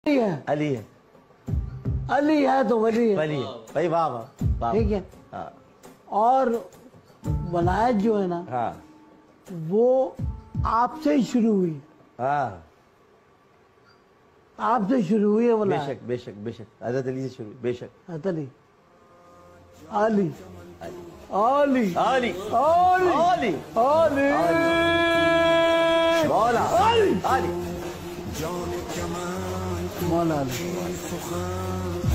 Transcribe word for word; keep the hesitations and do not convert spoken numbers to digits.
है, अली है, अली है तो वली है, वली है भाई। वाह वाह, ठीक है। हाँ। और वलायत जो है ना, हाँ वो आपसे ही शुरू हुई, हाँ, आपसे शुरू हुई है वलायत। बेशक बेशक बेशक, हज़रत अली से शुरू, बेशक। हज़रत अली, अली अली अली अली अली अली मौला अली अली मौला अली।